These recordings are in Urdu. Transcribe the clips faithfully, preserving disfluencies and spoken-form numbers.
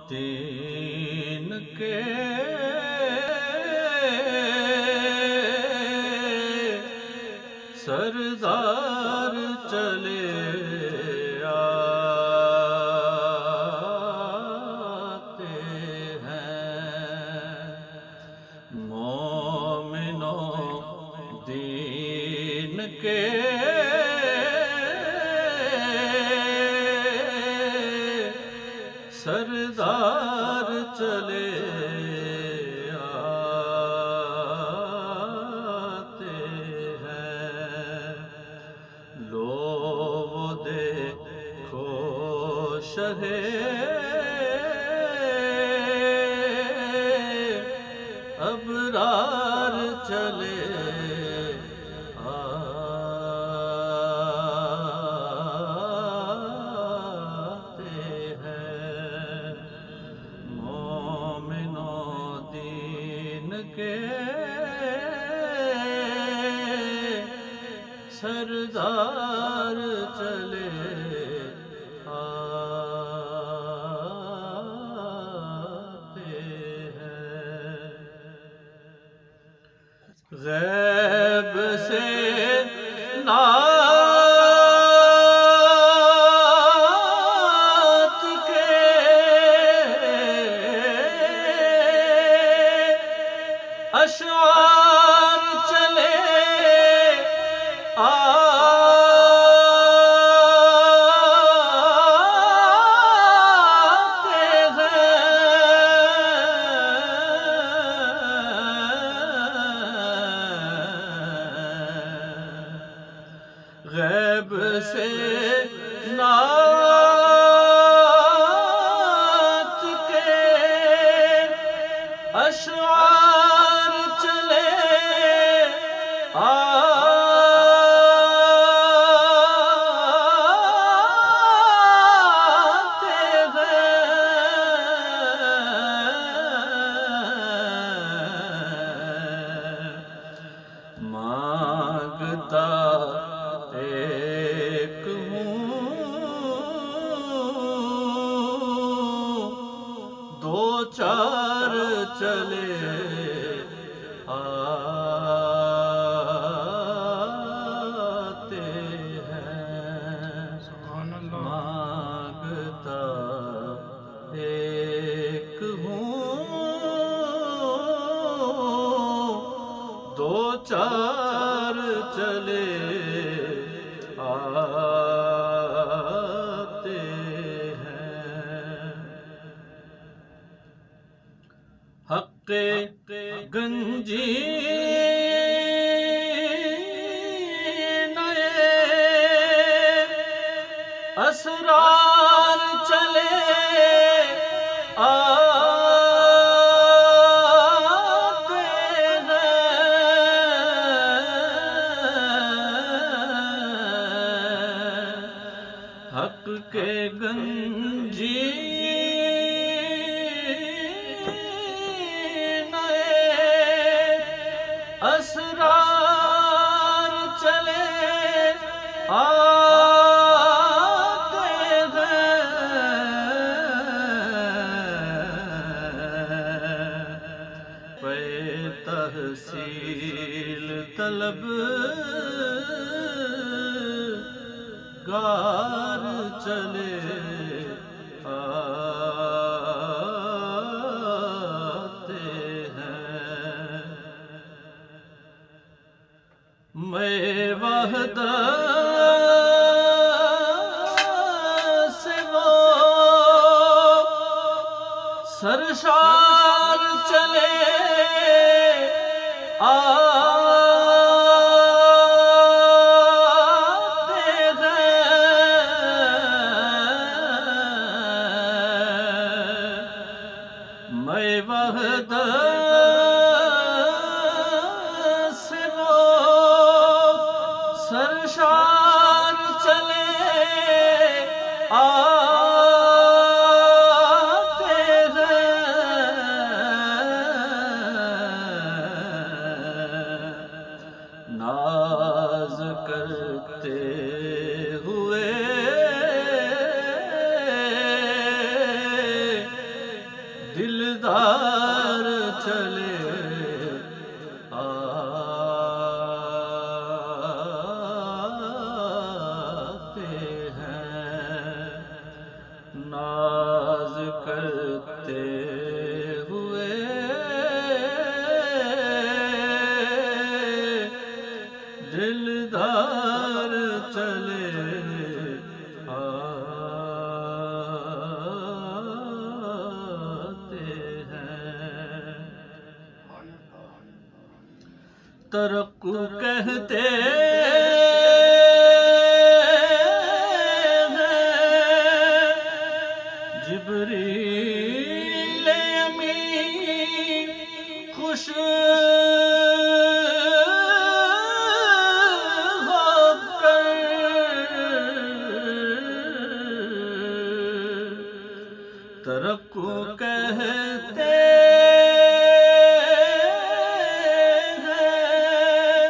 دین کے سردار چلے آتے ہیں، مومنوں دین کے سردار چلے آتے ہیں، لو وہ دیکھو شہ ابرار چلے کے سردار چلے آتے ہیں، غیب سے نعت کے اشعار چلے آتے ہیں، غیب سے نعت کے اشعار چلے آتے ہیں، مانگتا ایک ہوں، دو چار چلے آتے ہیں، مانگتا ایک ہوں، دو چار چلے آتے ہیں، حق گنجی نئے اسرار چلے آتے ہیں، حق کے گنجی اسرار چلے آتے ہیں، پہ تحصیل طلب گار چلے آتے ہیں، میں وحدت سے وہ سرشار چلے آتے ہیں، میں وحدت سے وہ سرشار چلے آتے ہیں، ناز کرتے ہوئے ترقو کہتے جبریل امین خوش ہو کر ترقو کہتے ہیں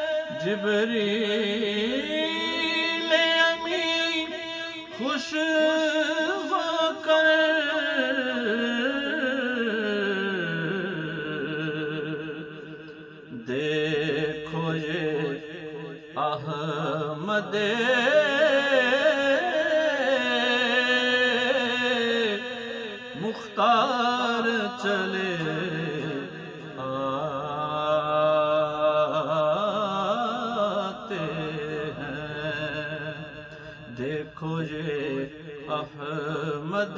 جبریل امین خوش دیکھو یہ احمد مختار چلے آتے ہیں، دیکھو یہ احمد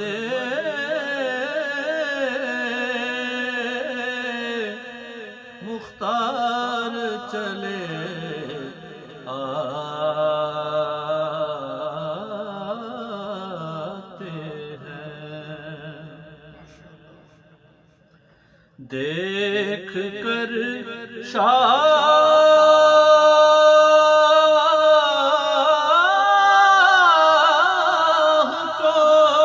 مختار چلے آتے ہیں، دیکھ کر شاہ کو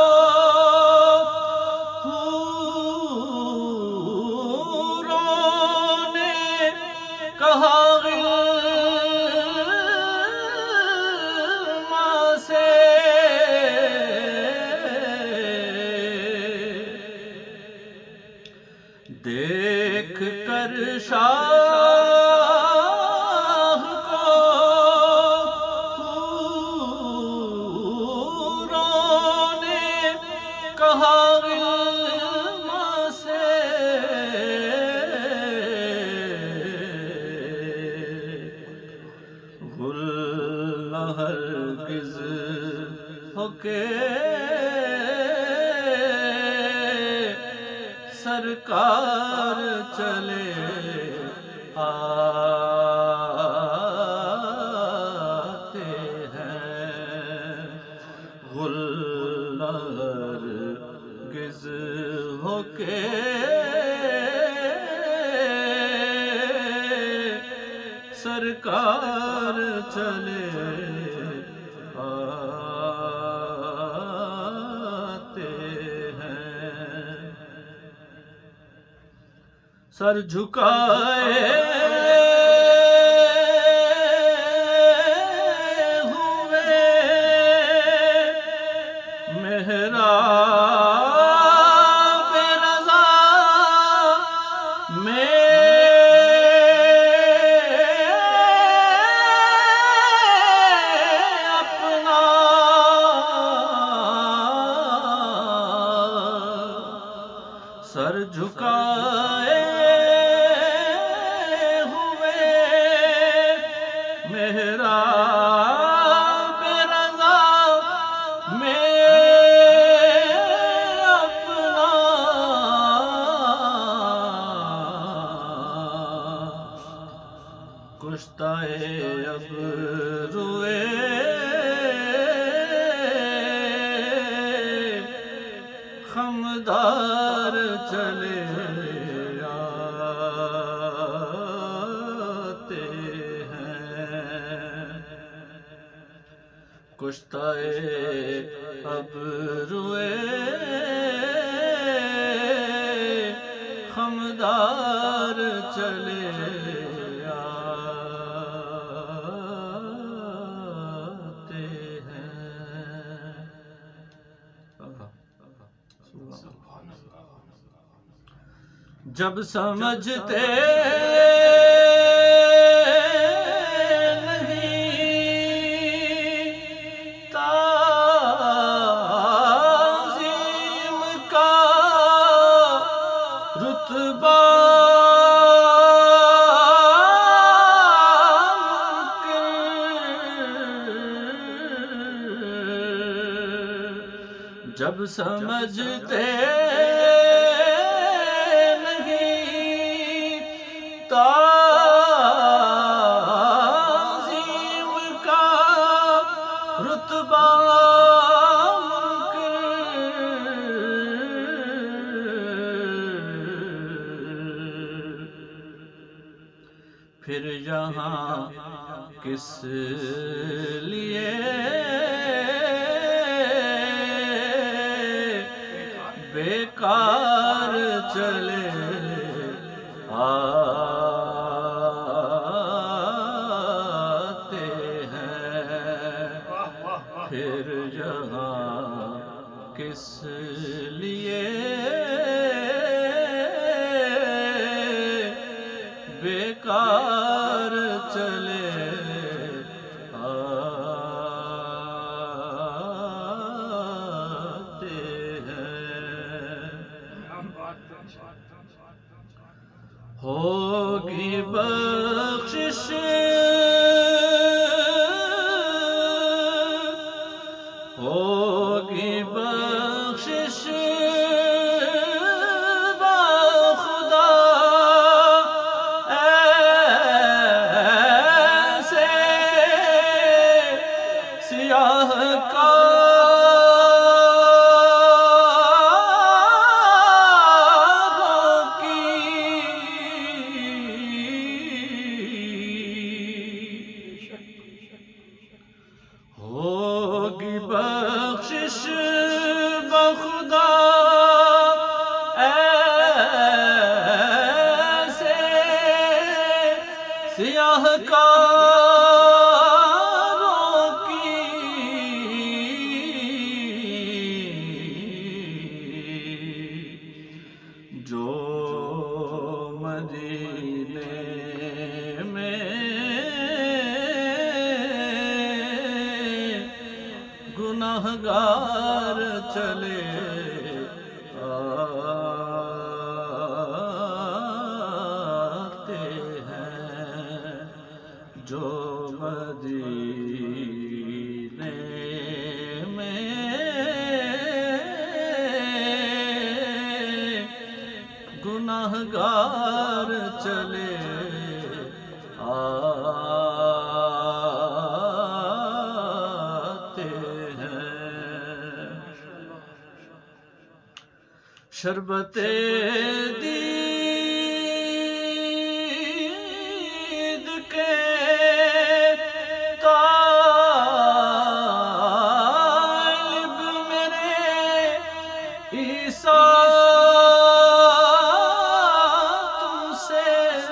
حوروں نے کہا ماں سے دیکھ کر شاہ کو حوروں نے کہا ماں سے غل ہرگز ہو کے سرکار چلے آتے ہیں، غل ہرگز ہو کے سرکار چلے آتے ہیں، سر جھکائے ہوئے محراب رضا میں اپنا سر جھکائے محراب رضا میں اپنا کشتہ ابروئے خمدار چلے آتے ہیں، کشتہ ابروئے خمدار چلے آتے ہیں۔ جب سمجھتے نہیں تعظیم کا رتبہ جب سمجھتے نہیں تعظیم پھر یہاں کس لیے بیکار چلے آتے ہیں، پھر یہاں کس لیے بیکار چلے آتے ہیں۔ ہوگی بخشش ہوگی بخشش بخدا ایسے سیاہ کاروں کی، ہوگی بخشش بخدا ایسے سیاہ کاروں کی، جو مدینے میں گناہگار چلے آتے ہیں، جو مدینے میں گناہگار چلے آتے ہیں۔ شربت دید کے طالب میرے عیسیٰ تم سے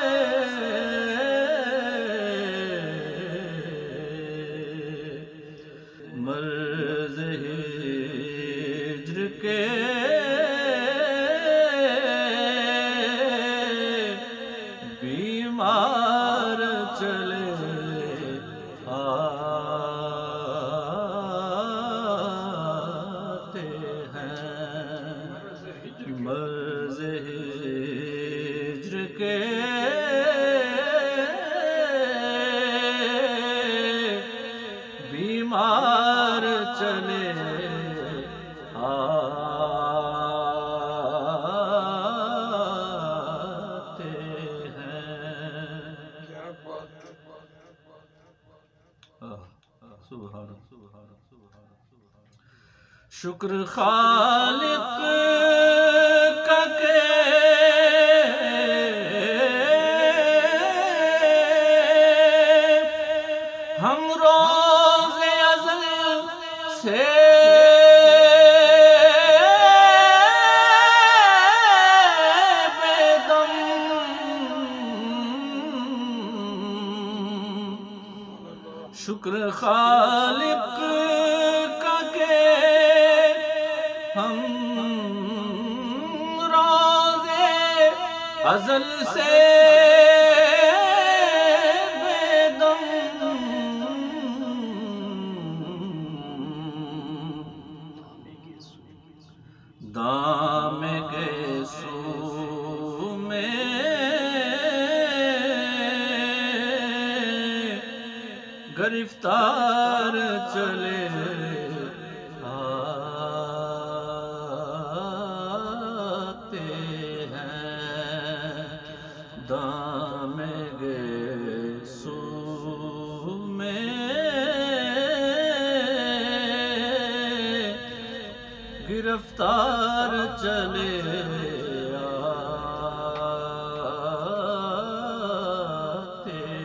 مرض ہجر کے بیمار چلے آتے ہیں، مرض ہجر کے بیمار چلے آتے ہیں۔ شکر خالق کا کہ ہم روز ازل سے بے دم شکر خالق کا کہ ہم روز ازل سے بے دم دام کے سو میں گرفتار چلے آتے ہیں، دام گیسو میں گرفتار چلے آتے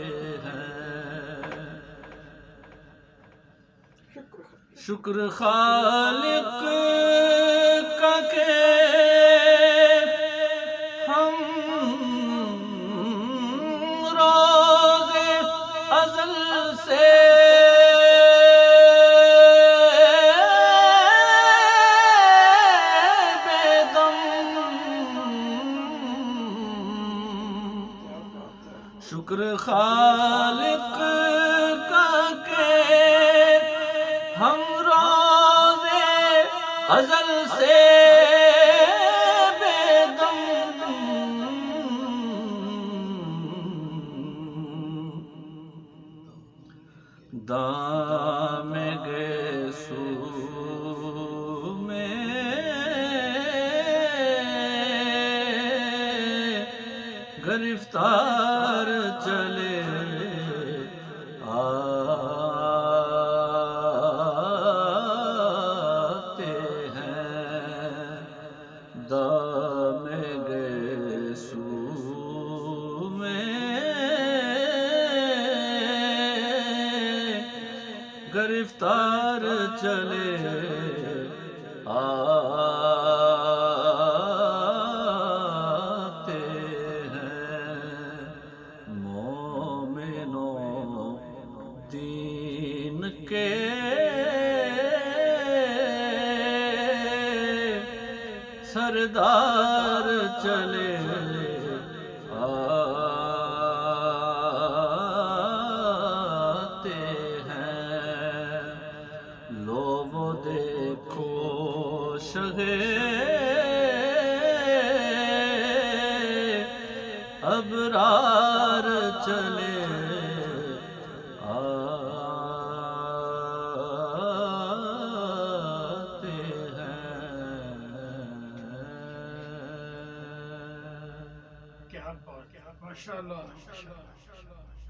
شکر خالق کا کہ ہم روز ازل سے بے دم، شکر خالق کا کہ ہم روز ازل سے بے دم، دامِ گیسو میں گرفتار چلے آتے ہیں، دامِ گیسو میں گرفتار چلے آتے ہیں، مومنوں دین کے سردار چلے آتے ہیں، لو وہ دیکھو شگے ابرار چلے آتے ہیں۔ کیا بات ہے، ماشاءاللہ۔